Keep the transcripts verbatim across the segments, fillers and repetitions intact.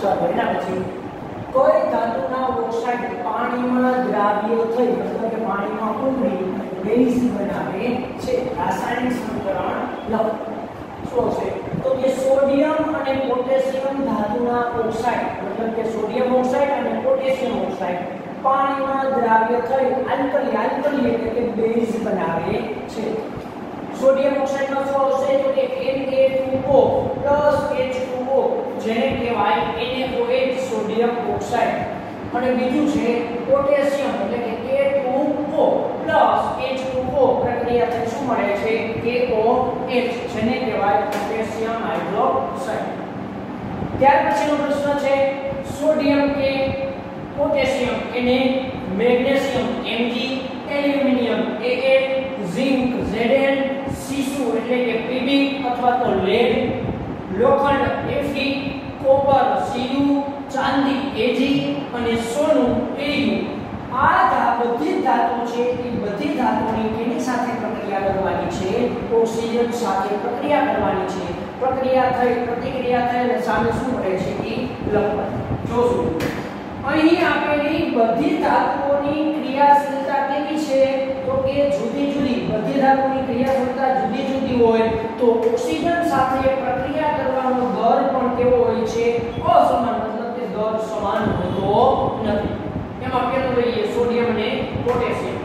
ચાલો એના પછી કોઈ ધાતુના ઓક્સાઇડ પાણીમાં દ્રાવ્ય થઈ મતલબ કે પાણીમાં ઉકળી બેઝ બનાવે છે રાસાયણિક સમીકરણ લખો શું છે તો કે સોડિયમ અને પોટેશિયમ ધાતુના ઓક્સાઇડ મતલબ કે સોડિયમ ઓક્સાઇડ અને પોટેશિયમ ઓક્સાઇડ પાણીમાં દ્રાવ્ય થઈ આલ્કલી આલ્કલી એટલે કે બેઝ બનાવે છે સોડિયમ ઓક્સાઇડમાં શું આવશે તો કે N A two O H two O જેને કહેવાય N A O H sodium oxide અને બીજું છે પોટેશિયમ એટલે કે K two O H two O પ્રક્રિયાથી શું મળે છે K O H જેને કહેવાય પોટેશિયમ હાઇડ્રોક્સાઇડ ત્યાર પછીનો પ્રશ્ન છે સોડિયમ કે પોટેશિયમ એને magnesium Mg aluminium A L zinc Zn સીસુ એટલે કે Pb અથવા તો લેડ લોખંડ Fe કોપર Cu ચાંદી Ag અને સોનું Au આ બધી ધાતુ છે એ બધી ધાતુની કેની સાથે પ્રક્રિયા કરવાની છે ઓક્સિજન સાથે પ્રક્રિયા કરવાની છે પ્રક્રિયા થઈ પ્રતિક્રિયા થઈ અને સામે શું મળે છે એ લખવાનું જોશું અહીં આપેલી બધી ધાતુઓની ક્રિયાશીલતા કેવી છે તો કે જુદી જુદી બધી ધાતુની ક્રિયાશીલતા જુદી જુદી હોય તો ઓક્સિજન સાથે પ્રક્રિયા કરવાનો દર પણ કેવો હોય છે અસમાન મતલબ કે દર સમાન હોતો નથી એમાં પેલું લઈએ સોડિયમ અને પોટેશિયમ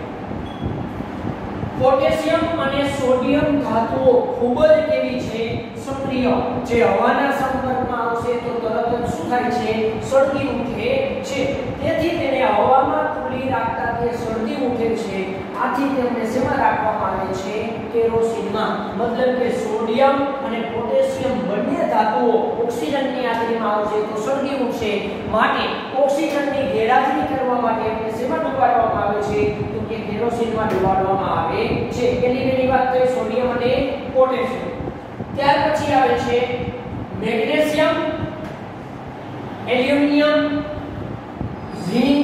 પોટેશિયમ અને સોડિયમ ધાતુઓ ખૂબ જ કેવી છે સક્રિય જે હવાના સંપર્કમાં આવશે તો તરત જ શું થાય છે સળગી ઉઠે છે તેથી તેને હવામાં ખુલ્લી રાખતા તે સળગી ઉઠે છે આથી તેમને શેમાં રાખવામાં આવે છે કેરોસીનમાં મતલબ કે સોડિયમ અને પોટેશિયમ બંને ધાતુઓ ઓક્સિજનની હાજરીમાં આવશે તો સળગી ઉઠશે માટે ઓક્સિજનની ગેરહાજરી કરવા માટે એમને શેમાં ડુબાડવામાં આવે છે તો કે કેરોસીનમાં ડુબાડવામાં આવે છે પહેલી પહેલી વાત તો સોડિયમ અને પોટેશિયમ ત્યાર પછી આવે છે મેગ્નેશિયમ એલ્યુમિનિયમ ઝિંક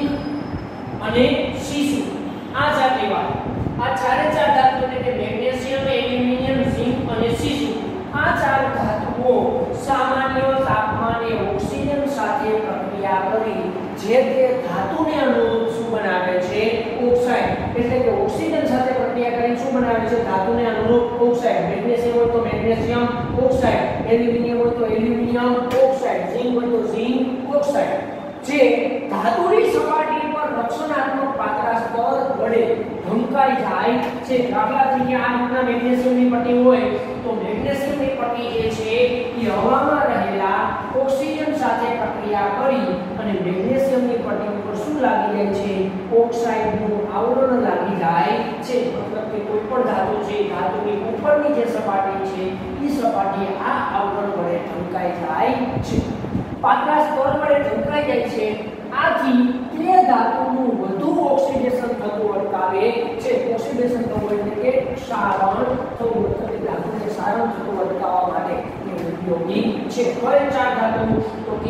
અને સીસુ આ ચારની વાત આ ચારે ચાર ધાતુઓ એટલે કે મેગ્નેશિયમ એલ્યુમિનિયમ ઝિંક અને સીસુ આ ચાર ધાતુઓ સામાન્ય તાપમાને ઓક્સિજન સાથે પ્રક્રિયા કરી જે તે ધાતુને અનુરૂપ શું બનાવે છે ઓક્સાઇડ એટલે કે ઓક્સિજન સાથે પ્રક્રિયા કરી શું બનાવે છે ધાતુને અનુરૂપ ઓક્સાઇડ મેગ્નેશિયમ હોય તો મેગ્નેશિયમ ઓક્સાઇડ એલ્યુમિનિયમ હોય તો એલ્યુમિનિયમ ઓક્સાઇડ ઝિંક હોય તો ઝિંક ઓક્સાઇડ જે ધાતુની સપાટી પર રક્ષણાત્મક પાતળા સ્તર વડે ઢંકાઈ જાય છે દાખલા તરીકે આ રીતના મેગ્નેશિયમની પટ્ટી હોય તો મેગ્નેશિયમની પટ્ટી જે છે એ હવામાં રહેલા ઓક્સિજન સાથે પ્રક્રિયા કરી અને મેગ્નેશિયમની પટ્ટી ઉપર શું લાગી જાય છે ઓક્સાઇડનું આવરણ લાગી જાય છે મતલબ કે કોઈ પણ ધાતુ છે ધાતુની ઉપરની જે સપાટી છે એ સપાટી આ આવરણ વડે ઢંકાઈ જાય છે પાતળા સ્તર વડે ઢંકાઈ જાય છે આથી તે ધાતુનું વધુ ઓક્સિડેશન થતું અટકાવે છે ઓક્સિડેશન થવું એટલે કે ક્ષારણ થવું એટલે ધાતુને ક્ષારણ થતું અટકાવવા માટે તે ઉપયોગી છે કઈ ચાર ધાતુ તો કે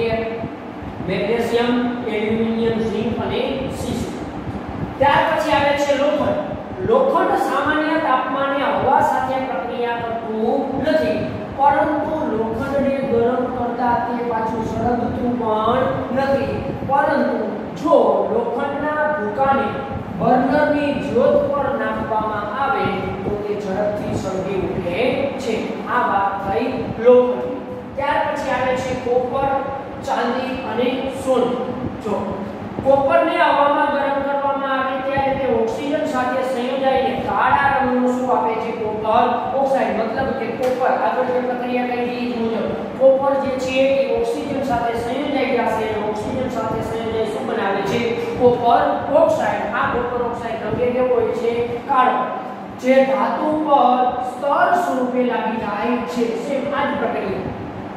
મેગ્નેશિયમ એલ્યુમિનિયમ ઝિંક અને સીસુ ત્યાર પછી આવે છે લોખંડ લોખંડ સામાન્ય તાપમાને હવા સાથે પ્રક્રિયા કરતું નથી પરંતુ લોખંડને ગરમ કરતા તે પાછું સળગતું પણ નથી પરંતુ જો લોખંડના ભૂકાને બર્નરની જ્યોત પર નાખવામાં આવે તો તે ઝડપથી સળગી ઉઠે છે આ વાત થઈ લોખંડ ત્યાર પછી આવે છે કોપર ચાંદી અને સોનું જો કોપરને હવામાં ગરમ કરવામાં આવે ત્યારે તે ઓક્સિજન સાથે સંયોજાઈને કાળા રંગનું શું આપે છે કોપર ઓક્સાઇડ મતલબ કે કોપર આગળ જે પ્રક્રિયા કરી એ મુજબ કોપર જે છે એ ઓક્સિજન સાથે સંયોજાઈ જશે અને ઓક્સિજન સાથે સંયોજાઈ શું બનાવે છે કોપર ઓક્સાઇડ આ કોપર ઓક્સાઇડ રંગે કેવો હોય છે કાળો જે ધાતુ પર સ્તર સ્વરૂપે લાગી જાય છે સેમ આ જ પ્રક્રિયા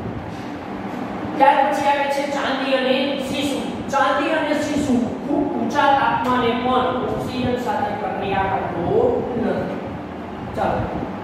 ત્યાર પછી આવે છે ચાંદી અને સીસુ ચાંદી અને સીસુ ખૂબ ઊંચા તાપમાને પણ ઓક્સિજન સાથે પ્રક્રિયા કરતો નથી ચાલો